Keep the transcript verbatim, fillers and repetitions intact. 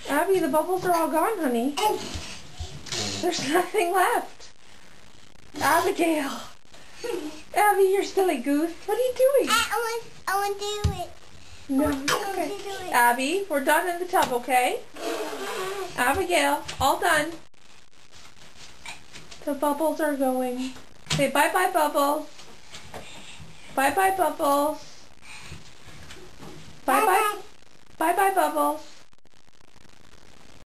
Abby, the bubbles are all gone, honey. There's nothing left. Abigail. Abby, you're silly goose. What are you doing? I, I want, I want to do it. No. I want Okay. to do it. Abby, we're done in the tub, okay? Abigail, all done. The bubbles are going. Say bye-bye, Bubbles. Bye-bye, Bubbles. Bye-bye. Bye-bye, Bubbles.